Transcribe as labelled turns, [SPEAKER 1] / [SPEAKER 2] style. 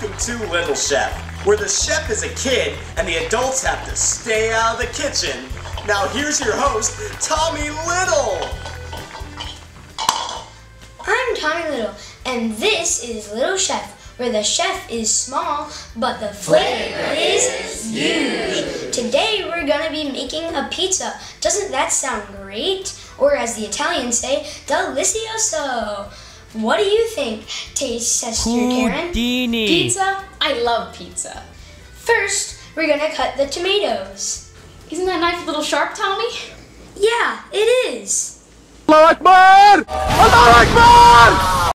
[SPEAKER 1] Welcome to Little Chef, where the chef is a kid and the adults have to stay out of the kitchen. Now here's your host, Tommy Little.
[SPEAKER 2] I'm Tommy Little, and this is Little Chef, where the chef is small, but the flavor is huge. Today we're gonna be making a pizza. Doesn't that sound great? Or as the Italians say, delicioso. What do you think, Taste Tester Karen?
[SPEAKER 3] HOODINI.
[SPEAKER 4] Pizza? I love pizza.
[SPEAKER 2] First, we're gonna cut the tomatoes.
[SPEAKER 4] Isn't that knife a little sharp, Tommy?
[SPEAKER 2] Yeah, it is.
[SPEAKER 5] Allah Akbar! Allah Akbar!